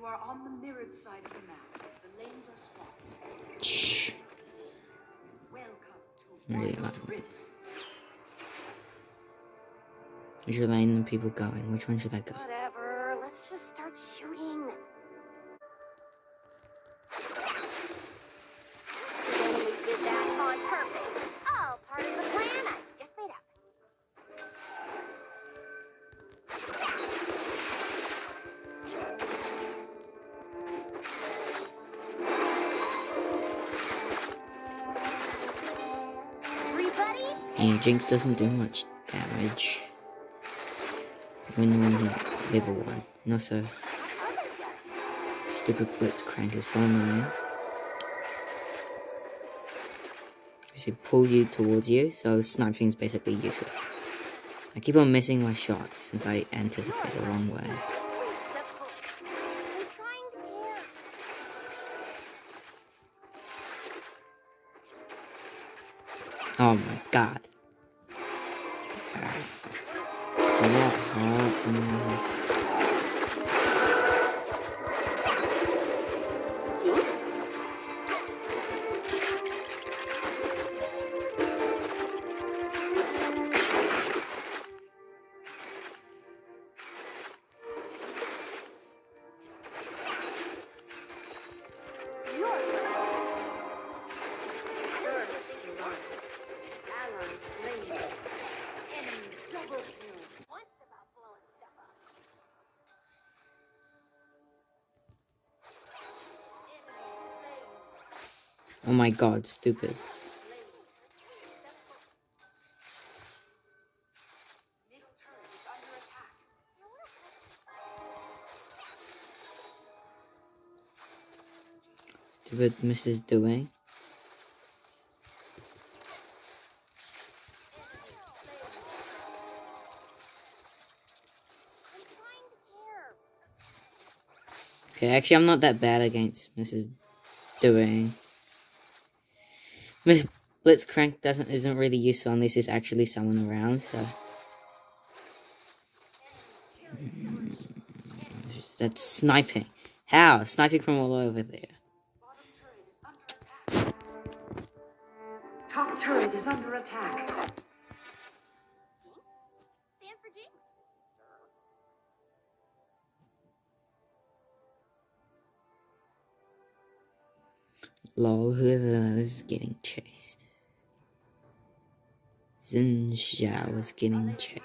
You are on the mirrored side of the map. The lanes are swapped. Shh. Welcome to Really Wild loud. Rift. Which lane are people going? Which one should I go? Whatever, let's just start shooting. We did that on purpose. All part of the plan I just made up. Everybody? And Jinx doesn't do much damage when you're level 1. And also, stupid Blitzcrank is so annoying. She pull you towards you, so sniping is basically useless. I keep on missing my shots since I anticipate the wrong way. Oh my god. So what happened? Oh my god, stupid. Stupid Mrs. Doing. Okay, actually I'm not that bad against Mrs. Doing. Miss Blitzcrank isn't really useful unless there's actually someone around, so that's sniping. How? Sniping from all over there. Top turret is under attack. Stands for Jinx. Lol, whoever is getting chased. Zinxiao was getting chased.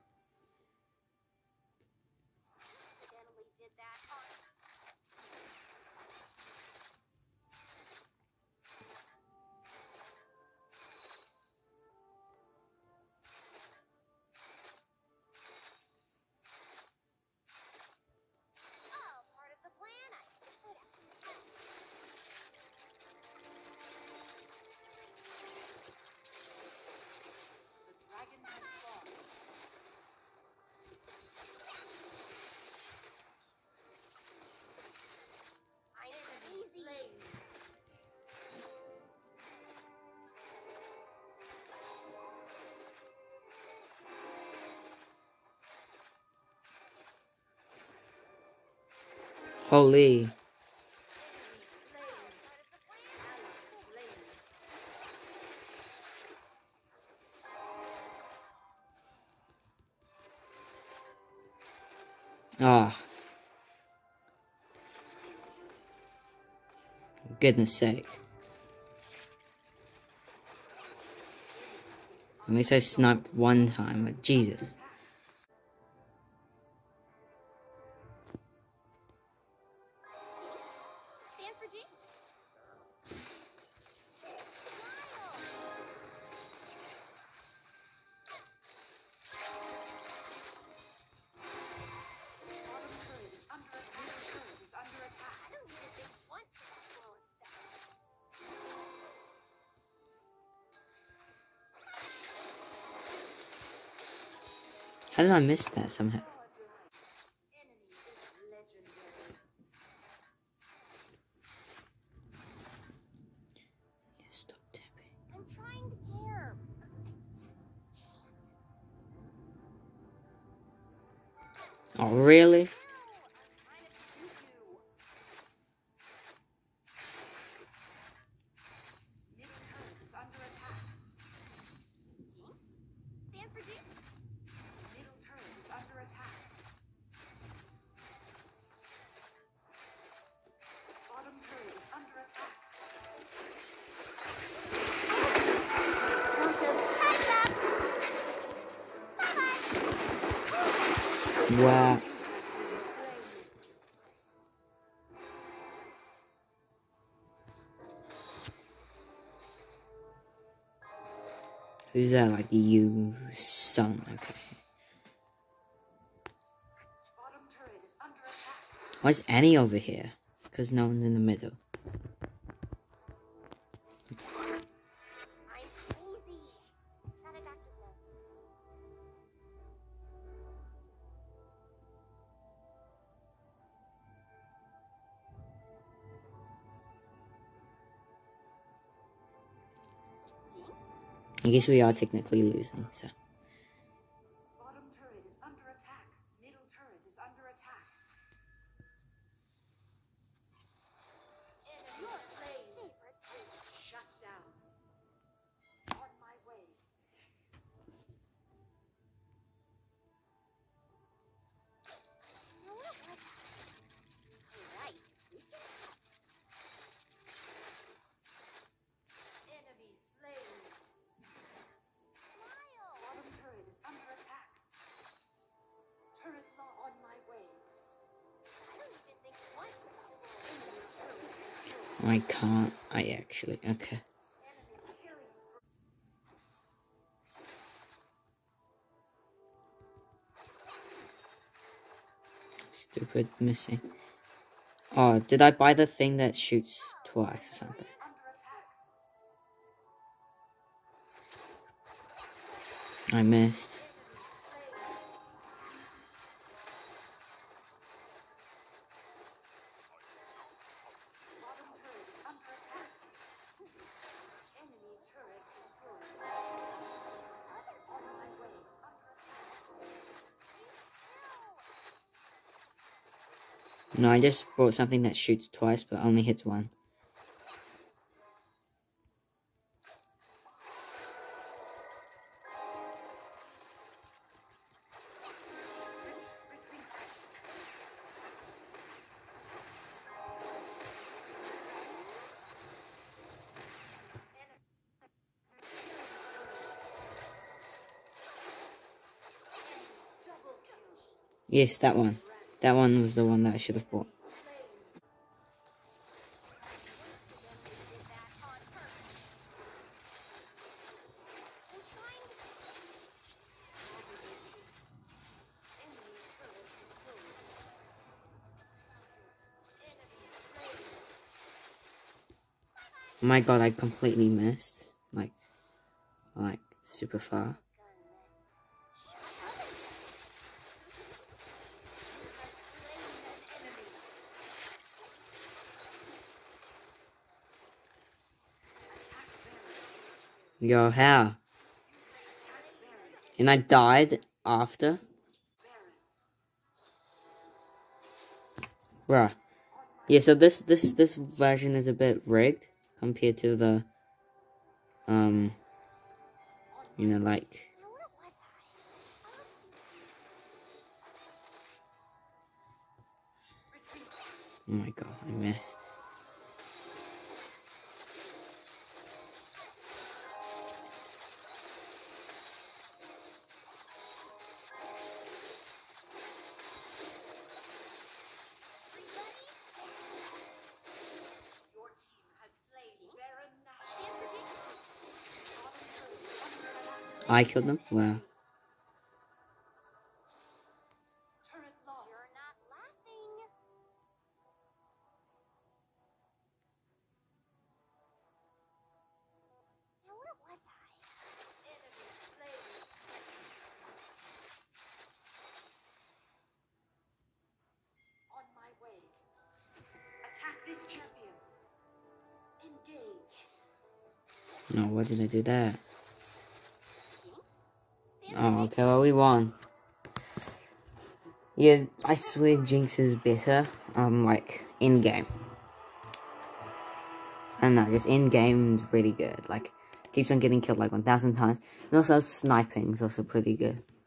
Holy. Ah. Goodness sake. At least I sniped one time, but Jesus. Stands for Jinx. How did I miss that somehow? Stop tapping. I'm trying to care. I just can't. Oh, really? Wow. Who's that? Like you son, okay. Why is Annie over here? It's because no one's in the middle. I'm crazy. Not a doctor's note. Jinx? I guess we are technically losing, so. Bottom turret is under attack. Middle turret is under attack. Enemy slain. Shut down. On my way. Now what was that? Alright. Enemy slain. Smile. Bottom turret is under attack. Turret lost. On my way. I don't even think once about that. Enemy turret. I can't. I actually. Okay. Enemy killing spree. Stupid missing. Oh, did I buy the thing that shoots twice or something? Under attack. I missed. Bottom turret is under attack. Enemy turret destroyed. On my way. Under attack. No, I just bought something that shoots twice but only hits one. Yes, that one. That one was the one that I should have bought. Oh my god, I completely missed. Like super far. Yo, how? And I died after? Bruh. Yeah, so this version is a bit rigged compared to the you know, like Now what was oh my god, I missed. Your team has slain Baron Nashor. Bottom turret is under attack. I killed them? Wow. Turret lost. You're not laughing. Now what was I? Enemy slain. On my way. Attack this champion. Engage. No, why did I do that? Jinx? Oh, okay, well we won. Yeah, I swear Jinx is better, like, in-game. I don't know, just in-game is really good. Like, keeps on getting killed like 1,000 times. And also sniping is also pretty good.